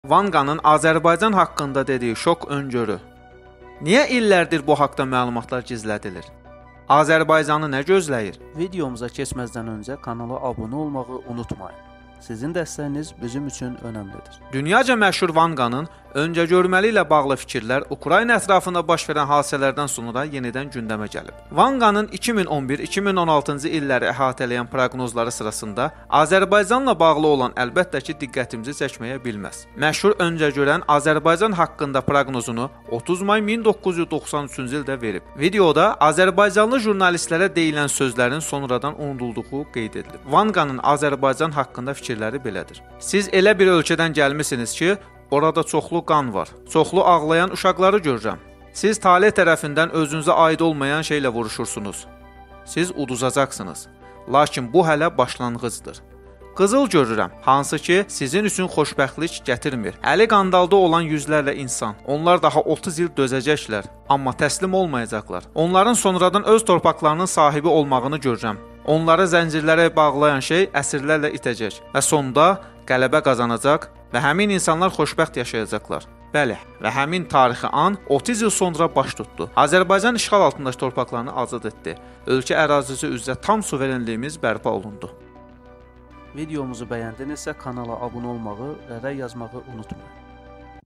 Vanqanın Azərbaycan haqqında dediyi şok öncörü. Niyə illərdir bu haqda məlumatlar gizlədilir? Azərbaycanı nə gözləyir? Videomuza keçməzdən öncə kanala abunə olmağı unutmayın. Sizin dəstəyiniz bizim üçün önəmlidir. Dünyaca məşhur Vanqanın öncəgörməli ilə bağlı fikirlər Ukrayna ətrafında baş verən hadisələrdən sonra yenidən gündəmə gəlib. Vanqanın 2011-2016-cı illəri əhatələyən proqnozları sırasında Azərbaycanla bağlı olan əlbəttə ki, diqqətimizi çəkməyə bilməz. Məşhur öncəgörən Azərbaycan haqqında proqnozunu 30 may 1993-cü ildə verib. Videoda Azərbaycanlı jurnalistlərə deyilən sözlərin sonradan unudulduğu qeyd edilib. Vanqanın Azərbaycan haqqında fikirləri belədir. Siz elə bir ölkədən gəlmisiniz ki, orada çoxlu qan var. Çoxlu ağlayan uşaqları görürəm. Siz talih tərəfindən özünüzə aid olmayan şeylə vuruşursunuz. Siz uduzacaqsınız. Lakin bu hələ başlanğıcdır. Qızıl görürəm, hansı ki, sizin üçün xoşbəxtlik gətirmir. Əli qandalda olan yüzlərlə insan. Onlar daha 30 il dözəcəklər, amma təslim olmayacaqlar. Onların sonradan öz torpaqlarının sahibi olmağını görürəm. Onları zəncirlərə bağlayan şey əsrlərlə itəcək və sonda qələbə qazanacaq və həmin insanlar xoşbəxt yaşayacaqlar. Bəli, və həmin tarixi an 30 il sonra baş tutdu. Azərbaycan işğal altındakı torpaqlarını azad etdi. Ölkə ərazisi üzrə tam suverenliyimiz bərpa olundu. Videomuzu bəyəndinizsə kanala abunə olmağı və rəy yazmağı unutmayın.